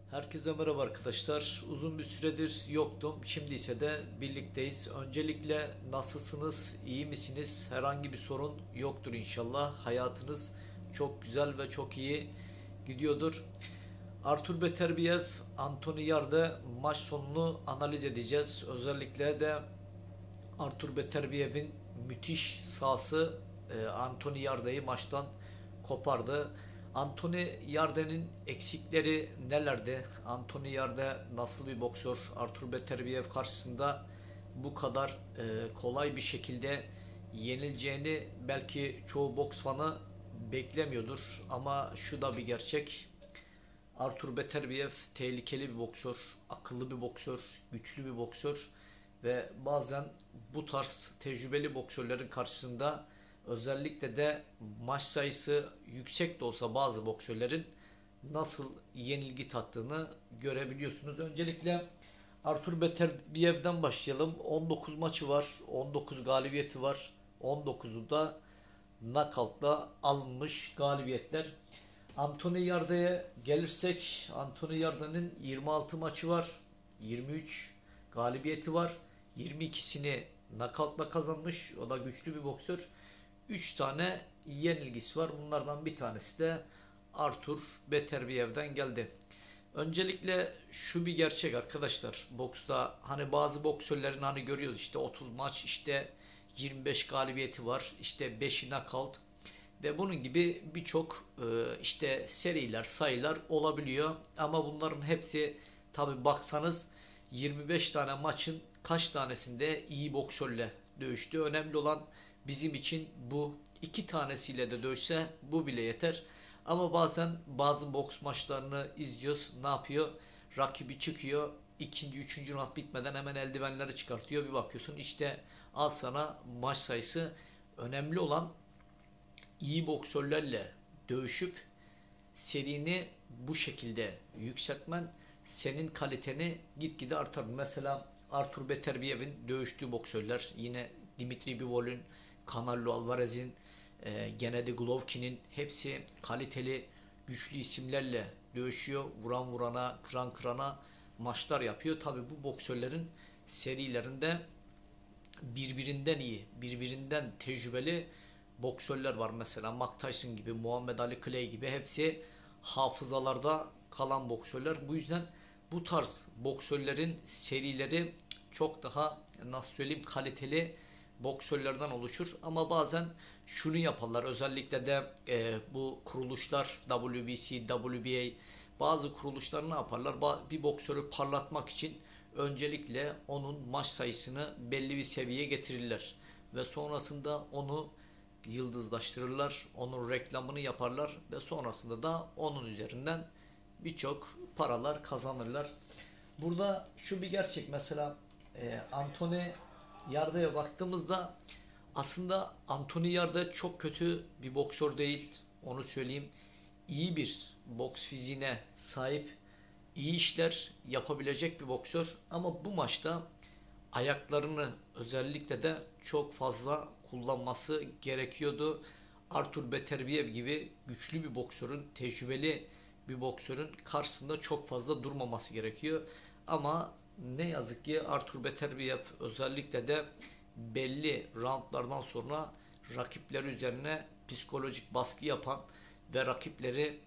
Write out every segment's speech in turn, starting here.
Herkese merhaba arkadaşlar. Uzun bir süredir yoktum. Şimdi ise de birlikteyiz. Öncelikle nasılsınız? İyi misiniz? Herhangi bir sorun yoktur inşallah. Hayatınız çok güzel ve çok iyi gidiyordur. Artur Beterbiev, Anthony Yarde maç sonunu analiz edeceğiz. Özellikle de Artur Beterbiev'in müthiş sahası Anthony Yarde'yi maçtan kopardı. Anthony Yarde'nin eksikleri nelerdi? Anthony Yarde nasıl bir boksör? Artur Beterbiev karşısında bu kadar kolay bir şekilde yenileceğini belki çoğu boks fanı beklemiyordur. Ama şu da bir gerçek. Artur Beterbiev tehlikeli bir boksör, akıllı bir boksör, güçlü bir boksör ve bazen bu tarz tecrübeli boksörlerin karşısında özellikle de maç sayısı yüksek de olsa bazı boksörlerin nasıl yenilgi tattığını görebiliyorsunuz. Öncelikle Artur Beterbiev'den başlayalım. 19 maçı var, 19 galibiyeti var, 19'u da knockout'la alınmış galibiyetler. Anthony Yarde'ye gelirsek, Anthony Yarde'nin 26 maçı var, 23 galibiyeti var, 22'sini knockout'la kazanmış. O da güçlü bir boksör. 3 tane yenilgisi var. Bunlardan bir tanesi de Artur Beterbiev'den geldi. Öncelikle şu bir gerçek arkadaşlar. Boksta hani bazı boksörlerin hani görüyoruz işte 30 maç, işte 25 galibiyeti var, işte 5'i knockout ve bunun gibi birçok işte seriler, sayılar olabiliyor. Ama bunların hepsi tabi baksanız 25 tane maçın kaç tanesinde iyi boksörle dövüştü. Önemli olan bizim için bu. İki tanesiyle de dövüşse bu bile yeter. Ama bazen bazı boks maçlarını izliyoruz. Ne yapıyor? Rakibi çıkıyor. İkinci, üçüncü round bitmeden hemen eldivenleri çıkartıyor. Bir bakıyorsun işte al sana maç sayısı. Önemli olan iyi boksörlerle dövüşüp serini bu şekilde yükseltmen senin kaliteni gitgide artar. Mesela Artur Beterbiev'in dövüştüğü boksörler, yine Dimitri Bivol'ün, Canelo Alvarez'in, Gennady Golovkin'in hepsi kaliteli, güçlü isimlerle dövüşüyor. Vuran vurana, kıran kırana maçlar yapıyor. Tabi bu boksörlerin serilerinde birbirinden iyi, birbirinden tecrübeli boksörler var. Mesela Mike Tyson gibi, Muhammed Ali Clay gibi hepsi hafızalarda kalan boksörler. Bu yüzden bu tarz boksörlerin serileri çok daha nasıl söyleyeyim kaliteli boksörlerden oluşur. Ama bazen şunu yaparlar. Özellikle de bu kuruluşlar WBC, WBA bazı kuruluşlar ne yaparlar? Bir boksörü parlatmak için öncelikle onun maç sayısını belli bir seviyeye getirirler. Ve sonrasında onu yıldızlaştırırlar. Onun reklamını yaparlar. Ve sonrasında da onun üzerinden birçok paralar kazanırlar. Burada şu bir gerçek, mesela Anthony Yarde'ye baktığımızda aslında Anthony Yarde çok kötü bir boksör değil. Onu söyleyeyim. İyi bir boks fiziğine sahip, iyi işler yapabilecek bir boksör. Ama bu maçta ayaklarını özellikle de çok fazla kullanması gerekiyordu. Artur Beterbiev gibi güçlü bir boksörün, tecrübeli bir boksörün karşısında çok fazla durmaması gerekiyor. Ama ne yazık ki Artur Beterbiev özellikle de belli roundlardan sonra rakipleri üzerine psikolojik baskı yapan ve rakipleri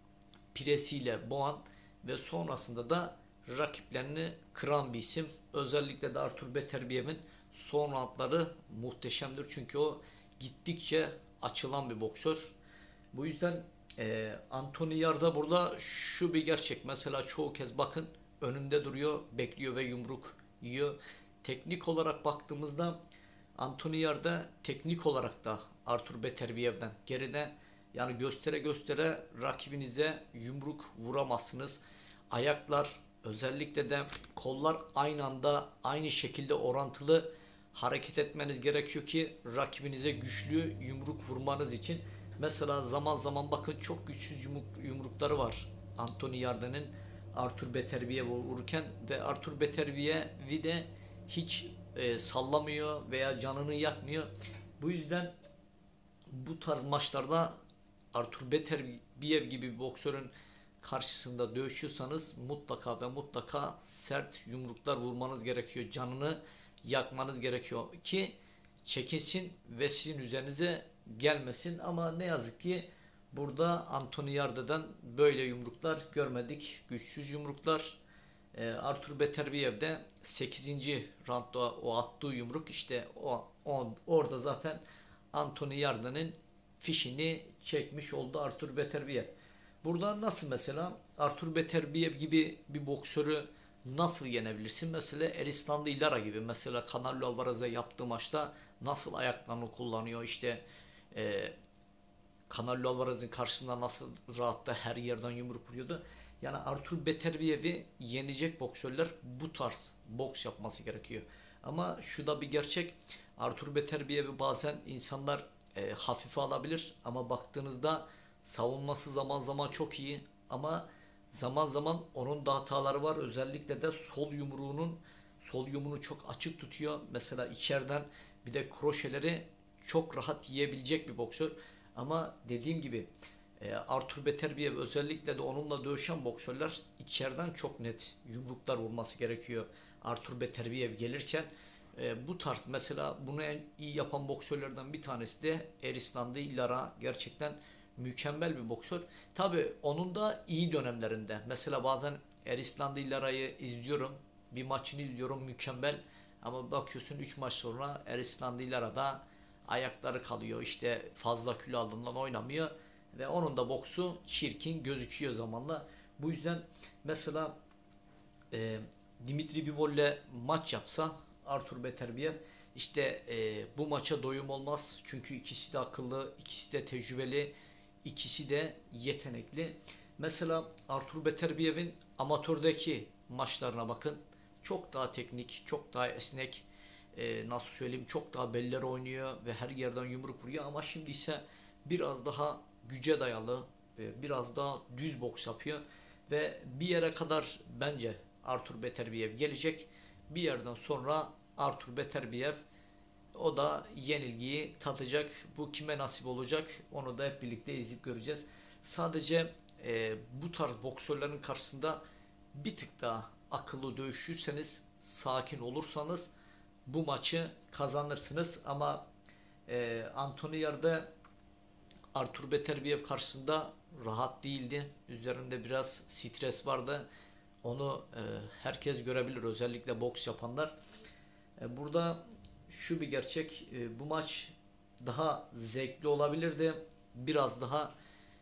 piresiyle boğan ve sonrasında da rakiplerini kıran bir isim. Özellikle de Artur Beterbiev'in son roundları muhteşemdir. Çünkü o gittikçe açılan bir boksör. Bu yüzden Anthony Yarde burada şu bir gerçek. Mesela çoğu kez bakın önünde duruyor, bekliyor ve yumruk yiyor. Teknik olarak baktığımızda Anthony Yarde teknik olarak da Artur Beterbiev'den geride. Yani göstere göstere rakibinize yumruk vuramazsınız. Ayaklar, özellikle de kollar aynı anda aynı şekilde orantılı hareket etmeniz gerekiyor ki rakibinize güçlü yumruk vurmanız için. Mesela zaman zaman bakın çok güçsüz yumrukları var Anthony Yarde'nin Artur Beterbiev vururken ve Artur Beterbiev'i de hiç sallamıyor veya canını yakmıyor. Bu yüzden bu tarz maçlarda Artur Beterbiev gibi bir boksörün karşısında dövüşüyorsanız mutlaka ve mutlaka sert yumruklar vurmanız gerekiyor. Canını yakmanız gerekiyor ki çekinsin ve sizin üzerinize gelmesin. Ama ne yazık ki burada Anthony Yarde'den böyle yumruklar görmedik. Güçsüz yumruklar. Artur Beterbiyev'de 8. roundda o attığı yumruk, işte orada zaten Anthony Yarde'nin fişini çekmiş oldu Artur Beterbiyev. Burada nasıl mesela Artur Beterbiyev gibi bir boksörü nasıl yenebilirsin? Mesela Erislandı Lara gibi, mesela Canelo Alvarez'e yaptığı maçta nasıl ayaklarını kullanıyor, işte Canelo Alvarez'in karşısında nasıl rahatla her yerden yumruk vuruyordu. Yani Artur Beterbiyev'i yenecek boksörler bu tarz boks yapması gerekiyor. Ama şu da bir gerçek. Artur Beterbiyev'i bazen insanlar hafife alabilir. Ama baktığınızda savunması zaman zaman çok iyi. Ama zaman zaman onun da hataları var. Özellikle de sol yumruğunu çok açık tutuyor. Mesela içeriden bir de kroşeleri çok rahat yiyebilecek bir boksör. Ama dediğim gibi Artur Beterbiyev, özellikle de onunla dövüşen boksörler içeriden çok net yumruklar vurması gerekiyor. Artur Beterbiyev gelirken bu tarz, mesela bunu en iyi yapan boksörlerden bir tanesi de Erislandı Lara. Gerçekten mükemmel bir boksör. Tabi onun da iyi dönemlerinde. Mesela bazen Erislandı Lara'yı izliyorum. Bir maçını izliyorum, mükemmel. Ama bakıyorsun 3 maç sonra Erislandı Lara'da ayakları kalıyor. İşte fazla kilo aldığından oynamıyor. Ve onun da boksu çirkin gözüküyor zamanla. Bu yüzden mesela Dimitri Bivol'le maç yapsa Artur Beterbiyev, işte bu maça doyum olmaz. Çünkü ikisi de akıllı, ikisi de tecrübeli, ikisi de yetenekli. Mesela Artur Beterbiyev'in amatördeki maçlarına bakın. Çok daha teknik, çok daha esnek, nasıl söyleyeyim, çok daha belleri oynuyor ve her yerden yumruk vuruyor. Ama şimdi ise biraz daha güce dayalı, biraz daha düz boks yapıyor. Ve bir yere kadar bence Artur Beterbiyev gelecek. Bir yerden sonra Artur Beterbiyev, o da yenilgiyi tatacak. Bu kime nasip olacak onu da hep birlikte izleyip göreceğiz. Sadece bu tarz boksörlerin karşısında bir tık daha akıllı dövüşürseniz, sakin olursanız bu maçı kazanırsınız. Ama Anthony Yarde Artur Beterbiyev karşısında rahat değildi. Üzerinde biraz stres vardı. Onu herkes görebilir, özellikle boks yapanlar. Burada şu bir gerçek, bu maç daha zevkli olabilirdi. Biraz daha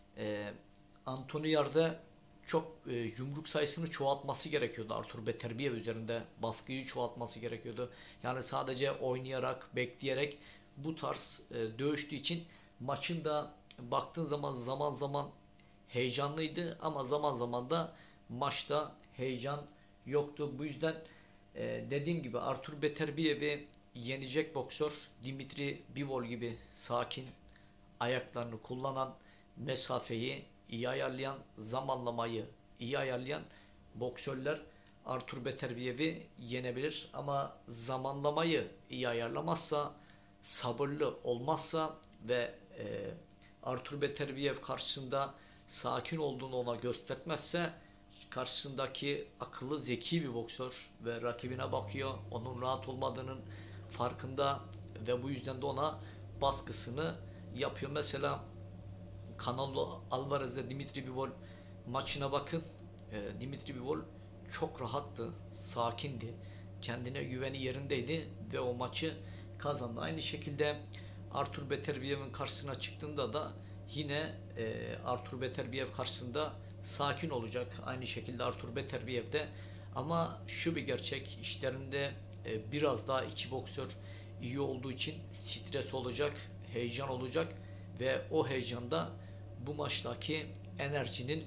Anthony Yarde çok yumruk sayısını çoğaltması gerekiyordu. Artur Beterbiyev üzerinde baskıyı çoğaltması gerekiyordu. Yani sadece oynayarak, bekleyerek bu tarz dövüştüğü için maçın da baktığın zaman zaman zaman heyecanlıydı ama zaman zaman da maçta heyecan yoktu. Bu yüzden dediğim gibi Artur Beterbiyev'i yenecek boksör Dimitri Bivol gibi sakin, ayaklarını kullanan, mesafeyi iyi ayarlayan, zamanlamayı iyi ayarlayan boksörler Artur Beterbiyev'i yenebilir. Ama zamanlamayı iyi ayarlamazsa, sabırlı olmazsa ve Artur Beterbiyev karşısında sakin olduğunu ona göstermezse, karşısındaki akıllı, zeki bir boksör ve rakibine bakıyor, onun rahat olmadığının farkında ve bu yüzden de ona baskısını yapıyor. Mesela Canelo Alvarez'le Dimitri Bivol maçına bakın. Dimitri Bivol çok rahattı, sakindi, kendine güveni yerindeydi ve o maçı kazandı. Aynı şekilde Artur Beterbiyev'in karşısına çıktığında da yine Artur Beterbiyev karşısında sakin olacak. Aynı şekilde Artur Beterbiyev de. Ama şu bir gerçek, işlerinde biraz daha iki boksör iyi olduğu için stres olacak, heyecan olacak ve o heyecanda bu maçtaki enerjinin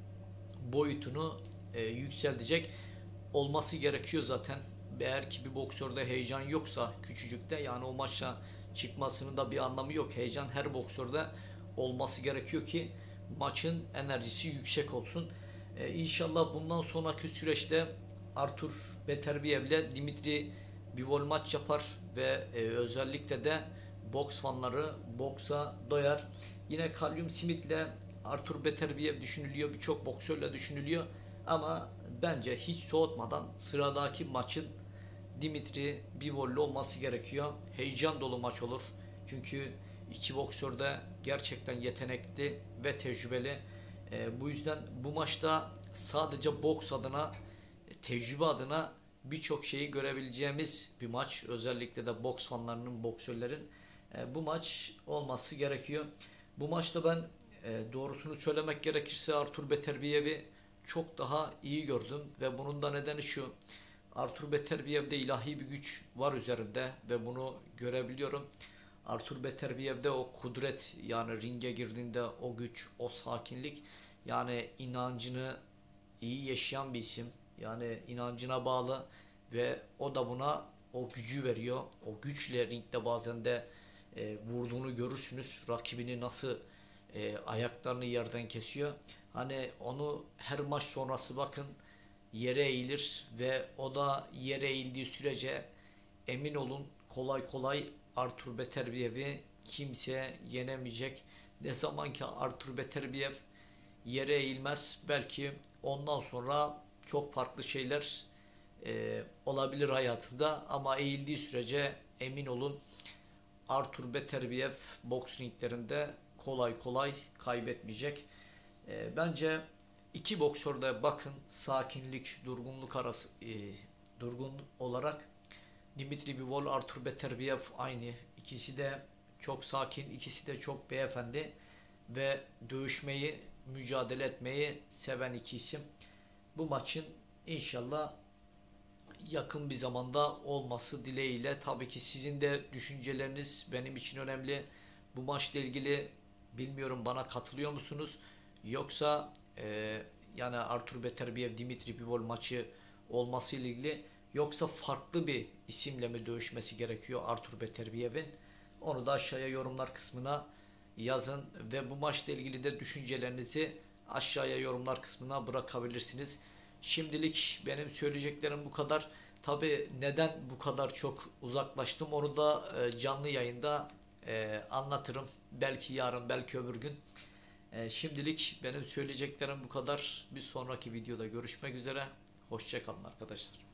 boyutunu yükseltecek olması gerekiyor zaten. Eğer ki bir boksörde heyecan yoksa, küçücükte, yani o maçta çıkmasının da bir anlamı yok. Heyecan her boksörde olması gerekiyor ki maçın enerjisi yüksek olsun. İnşallah bundan sonraki süreçte Artur Beterbiyev ile Dimitri Bivol maç yapar ve özellikle de boks fanları boksa doyar. Yine Callum Smith ile Artur Beterbiev düşünülüyor, birçok boksörle düşünülüyor. Ama bence hiç soğutmadan sıradaki maçın Dimitri Bivol'le olması gerekiyor. Heyecan dolu maç olur. Çünkü iki boksör de gerçekten yetenekli ve tecrübeli. Bu yüzden bu maçta sadece boks adına, tecrübe adına birçok şeyi görebileceğimiz bir maç. Özellikle de boks fanlarının, boksörlerin bu maç olması gerekiyor. Bu maçta ben doğrusunu söylemek gerekirse Artur Beterbiev'i çok daha iyi gördüm ve bunun da nedeni şu: Artur Beterbiev'de ilahi bir güç var üzerinde ve bunu görebiliyorum. Artur Beterbiev'de o kudret, yani ringe girdiğinde o güç, o sakinlik, yani inancını iyi yaşayan bir isim. Yani inancına bağlı ve o da buna o gücü veriyor. O güçle ringde bazen de vurduğunu görürsünüz. Rakibini nasıl ayaklarını yerden kesiyor. Hani onu her maç sonrası bakın yere eğilir ve o da yere eğildiği sürece emin olun kolay kolay Artur Beterbiev'i kimse yenemeyecek. Ne zaman ki Artur Beterbiev yere eğilmez, belki ondan sonra çok farklı şeyler olabilir hayatında, ama eğildiği sürece emin olun Artur Beterbiev boks ringlerinde kolay kolay kaybetmeyecek. Bence iki boksör de bakın sakinlik, durgunluk arası, durgun olarak Dimitri Bivol, Artur Beterbiev aynı. İkisi de çok sakin, ikisi de çok beyefendi ve dövüşmeyi, mücadele etmeyi seven iki isim. Bu maçın inşallah yakın bir zamanda olması dileğiyle. Tabii ki sizin de düşünceleriniz benim için önemli. Bu maçla ilgili bilmiyorum, bana katılıyor musunuz? Yoksa yani Artur Beterbiev Dimitri Bivol maçı olması ile ilgili, yoksa farklı bir isimle mi dövüşmesi gerekiyor Artur Beterbiev'in? Onu da aşağıya yorumlar kısmına yazın ve bu maçla ilgili de düşüncelerinizi aşağıya yorumlar kısmına bırakabilirsiniz. Şimdilik benim söyleyeceklerim bu kadar. Tabi neden bu kadar çok uzaklaştım onu da canlı yayında anlatırım. Belki yarın, belki öbür gün. Şimdilik benim söyleyeceklerim bu kadar. Bir sonraki videoda görüşmek üzere. Hoşça kalın arkadaşlar.